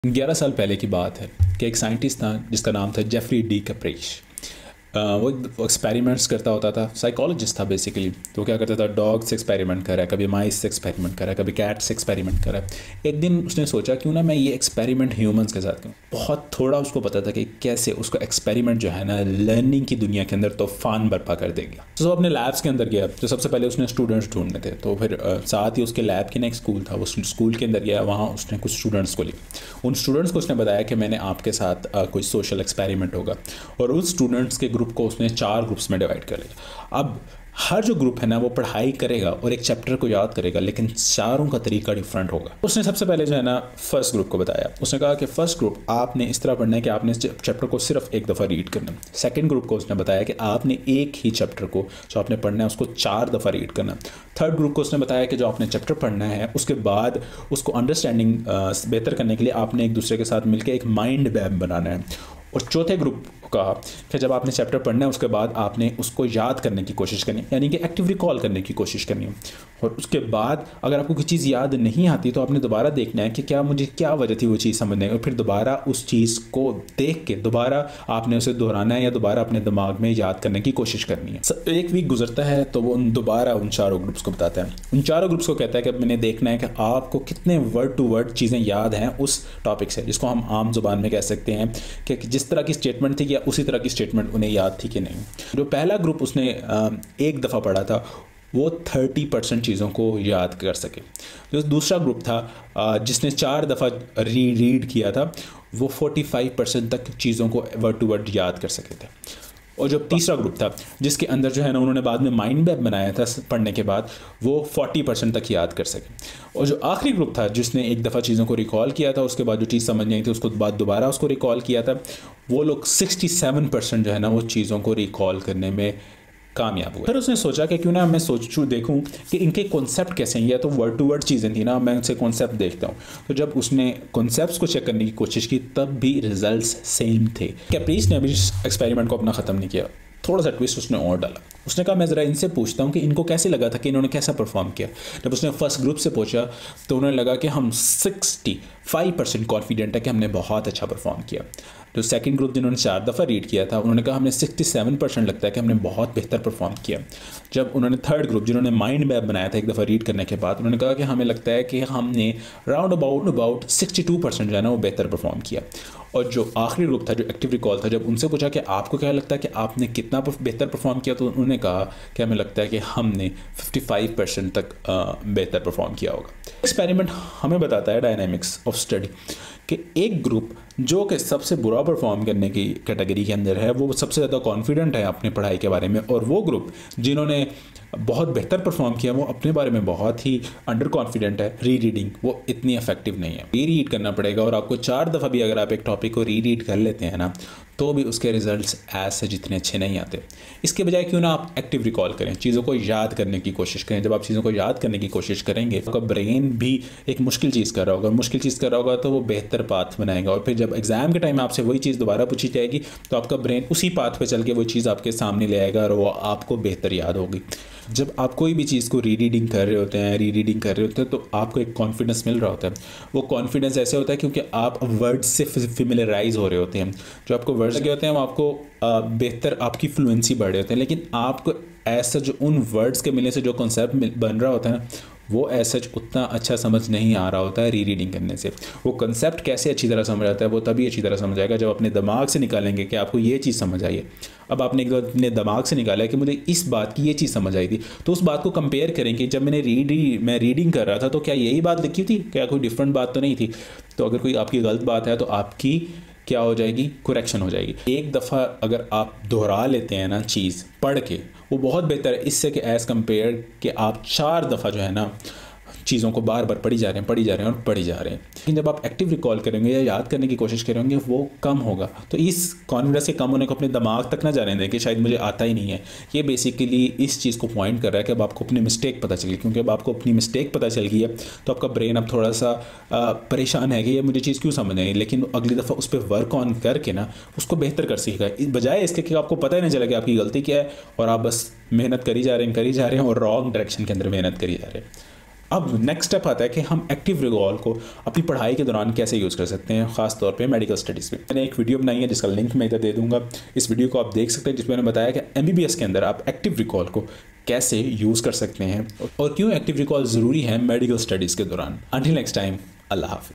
11 साल पहले की बात है कि एक साइंटिस्ट था जिसका नाम था जेफरी डी कैप्रिश। वो एक्सपेरिमेंट्स करता होता था, साइकोलॉजिस्ट था बेसिकली। तो क्या करता था, डॉग से एक्सपेरिमेंट कर रहा है, कभी माइस से एक्सपेरिमेंट कर रहा है, कभी कैट से एक्सपेरिमेंट कर रहा है। एक दिन उसने सोचा क्यों ना मैं ये एक्सपेरिमेंट ह्यूमंस के साथ करूँ। बहुत थोड़ा उसको पता था कि कैसे उसका एक्सपेरिमेंट जो है ना लर्निंग की दुनिया के अंदर तूफान बर्पा कर देगा। तो वो अपने लैब्स के अंदर गया। तो सबसे पहले उसने स्टूडेंट्स ढूंढने थे, तो फिर साथ ही उसके लैब के ना एक स्कूल था, उस स्कूल के अंदर गया। वहाँ उसने कुछ स्टूडेंट्स को लिया। उन स्टूडेंट्स को उसने बताया कि मैंने आपके साथ कोई सोशल एक्सपेरिमेंट होगा, और उस स्टूडेंट्स के ग्रुप को उसने 4 ग्रुप्स में डिवाइड कर लिया। अब हर जो ग्रुप है ना वो पढ़ाई करेगा और एक चैप्टर को याद करेगा, लेकिन चारों का तरीका डिफरेंट होगा। उसने सबसे पहले जो है ना फर्स्ट ग्रुप को बताया। उसने कहा कि फर्स्ट ग्रुप आपने इस तरह पढ़ना है कि आपने चैप्टर को सिर्फ एक दफ़ा रीड करना है। सेकंड ग्रुप को उसने बताया कि आपने एक ही चैप्टर को जो आपने पढ़ना है उसको 4 दफ़ा रीड करना है। थर्ड ग्रुप को उसने बताया कि जो आपने चैप्टर पढ़ना है उसके बाद उसको अंडरस्टैंडिंग बेहतर करने के लिए आपने एक दूसरे के साथ मिलकर एक माइंड मैप बनाना है। और चौथे ग्रुप कहा कि जब आपने चैप्टर पढ़ना है उसके बाद आपने उसको याद करने की कोशिश करनी है, यानी कि एक्टिव रिकॉल करने की कोशिश करनी है। और उसके बाद अगर आपको कोई चीज़ याद नहीं आती तो आपने दोबारा देखना है कि क्या वजह थी वो चीज़ समझने की, और फिर दोबारा उस चीज़ को देख के दोबारा आपने उसे दोहराना है या दोबारा अपने दिमाग में याद करने की कोशिश करनी है। एक वीक गुजरता है तो वो दोबारा उन चारों ग्रुप्स को बताता है। उन चारों ग्रुप्स को कहता है कि मैंने देखना है कि आपको कितने वर्ड टू वर्ड चीज़ें याद हैं उस टॉपिक से, जिसको हम आम जुबान में कह सकते हैं कि जिस तरह की स्टेटमेंट थी क्या उसी तरह की स्टेटमेंट उन्हें याद थी कि नहीं। जो पहला ग्रुप उसने एक दफ़ा पढ़ा था वो 30% चीज़ों को याद कर सके। जो दूसरा ग्रुप था जिसने 4 दफ़ा रीड किया था वो 45% तक चीज़ों को वर्ड टू वर्ड याद कर सके थे। और जो तीसरा ग्रुप था जिसके अंदर जो है ना उन्होंने बाद में माइंड मैप बनाया था पढ़ने के बाद, वो 40% तक याद कर सके। और जो आखिरी ग्रुप था जिसने एक दफ़ा चीज़ों को रिकॉल किया था, उसके बाद जो चीज़ समझ नहीं थी उसको बाद दोबारा उसको रिकॉल किया था, वो लोग 67% जो है ना वो चीज़ों को रिकॉल करने में कामयाब हुआ। फिर उसने सोचा कि क्यों ना मैं देखूं कि इनके कॉन्सेप्ट कैसे हैं। या तो वर्ड टू वर्ड चीज़ें थी ना, मैं उनसे कॉन्सेप्ट देखता हूँ। तो जब उसने कॉन्सेप्ट्स को चेक करने की कोशिश की तब भी रिजल्ट्स सेम थे। कैप्रिस ने अभी एक्सपेरिमेंट को अपना ख़त्म नहीं किया, थोड़ा सा ट्विस्ट उसने और डाला। उसने कहा मैं ज़रा इनसे पूछता हूँ कि इनको कैसे लगा था कि इन्होंने कैसा परफॉर्म किया। जब उसने फर्स्ट ग्रुप से पूछा तो उन्हें लगा कि हम 65% कॉन्फिडेंट है कि हमने बहुत अच्छा परफॉर्म किया। जो सेकंड ग्रुप जिन्होंने 4 दफ़ा रीड किया था उन्होंने कहा हमें 67% लगता है कि हमने बहुत बेहतर परफॉर्म किया। जब उन्होंने थर्ड ग्रुप जिन्होंने माइंड मैप बनाया था एक दफ़ा रीड करने के बाद, उन्होंने कहा कि हमें लगता है कि हमने राउंड अबाउट 62% जो है ना वो बेहतर परफॉर्म किया। और जो आखिरी ग्रुप था जो एक्टिव रिकॉल था, जब उनसे पूछा कि आपको क्या लगता है कि आपने कितना बेहतर परफॉर्म किया, तो उन्होंने कहा कि हमें लगता है कि हमने 55% तक बेहतर परफॉर्म किया होगा। एक्सपेरिमेंट हमें बताता है डायनामिक्स ऑफ स्टडी कि एक ग्रुप जो कि सबसे बुरा परफॉर्म करने की कैटेगरी के अंदर है वो सबसे ज़्यादा कॉन्फिडेंट है अपने पढ़ाई के बारे में, और वो ग्रुप जिन्होंने बहुत बेहतर परफॉर्म किया वो अपने बारे में बहुत ही अंडर कॉन्फिडेंट है। रीडिंग वो इतनी इफेक्टिव नहीं है, रीड करना पड़ेगा। और आपको 4 दफ़ा भी अगर आप एक टॉपिक को रीड कर लेते हैं ना तो भी उसके रिजल्ट्स ऐसे जितने अच्छे नहीं आते। इसके बजाय क्यों ना आप एक्टिव रिकॉल करें, चीज़ों को याद करने की कोशिश करें। जब आप चीज़ों को याद करने की कोशिश करेंगे तो आपका ब्रेन भी एक मुश्किल चीज़ कर रहा होगा, मुश्किल चीज़ कर रहा होगा तो वो बेहतर पाथ बनाएगा। और फिर जब एग्ज़ाम के टाइम आपसे वही चीज़ दोबारा पूछी जाएगी तो आपका ब्रेन उसी पाथ पे चल के वो चीज़ आपके सामने ले आएगा और वो आपको बेहतर याद होगी। जब आप कोई भी चीज़ को रीडिंग कर रहे होते हैं तो आपको एक कॉन्फिडेंस मिल रहा होता है। वो कॉन्फिडेंस ऐसे होता है क्योंकि आप वर्ड्स से फेमिलियराइज हो रहे होते हैं। जो आपको वर्ड्स लगे होते हैं वो आपको बेहतर आपकी फ्लुएंसी बढ़ रहे होते हैं, लेकिन आपको ऐसा जो उन वर्ड्स के मिलने से जो कॉन्सेप्ट बन रहा होता है ना वो ऐसा उतना अच्छा समझ नहीं आ रहा होता है रीडिंग करने से। वो कंसेप्ट कैसे अच्छी तरह समझ आता है वो तभी अच्छी तरह समझ आएगा जब अपने दिमाग से निकालेंगे कि आपको ये चीज़ समझ आई है। अब आपने एक अपने दिमाग से निकाला है कि मुझे इस बात की ये चीज़ समझ आई थी, तो उस बात को कंपेयर करें कि जब मैं रीडिंग कर रहा था तो क्या यही बात लिखी थी, क्या कोई डिफरेंट बात तो नहीं थी। तो अगर कोई आपकी गलत बात है तो आपकी क्या हो जाएगी, करेक्शन हो जाएगी। एक दफ़ा अगर आप दोहरा लेते हैं ना चीज़ पढ़ के वो बहुत बेहतर है इससे कि एज़ कम्पेयर कि आप 4 दफ़ा जो है ना चीज़ों को बार बार पढ़ी जा रहे हैं। लेकिन जब आप एक्टिव रिकॉल करेंगे या याद करने की कोशिश करेंगे वो कम होगा। तो इस कॉन्फिडेंस के कम होने को अपने दिमाग तक ना जाने दें कि शायद मुझे आता ही नहीं है। ये बेसिकली इस चीज़ को पॉइंट कर रहा है कि अब आपको अपनी मिस्टेक पता चली, क्योंकि अब आपको अपनी मिस्टेक पता चल गई है तो आपका ब्रेन अब थोड़ा सा परेशान है कि ये मुझे चीज़ क्यों समझ नहीं, लेकिन अगली दफ़ा उस पर वर्क ऑन करके ना उसको बेहतर कर सीखेगा, बजाय इसके कि आपको पता ही नहीं चला कि आपकी गलती क्या है और आप बस मेहनत करी जा रहे हैं और रॉन्ग डायरेक्शन के अंदर मेहनत करी जा रहे हैं। अब नेक्स्ट स्टेप आता है कि हम एक्टिव रिकॉल को अपनी पढ़ाई के दौरान कैसे यूज़ कर सकते हैं, ख़ास तौर पे मेडिकल स्टडीज़ में। मैंने एक वीडियो बनाई है जिसका लिंक मैं इधर दे दूंगा, इस वीडियो को आप देख सकते हैं, जिसमें मैंने बताया कि MBBS के अंदर आप एक्टिव रिकॉल को कैसे यूज़ कर सकते हैं और क्यों एक्टिव रिकॉल ज़रूरी है मेडिकल स्टडीज़ के दौरान। अंटिल नेक्स्ट टाइम, अल्लाह हाफ़िज़।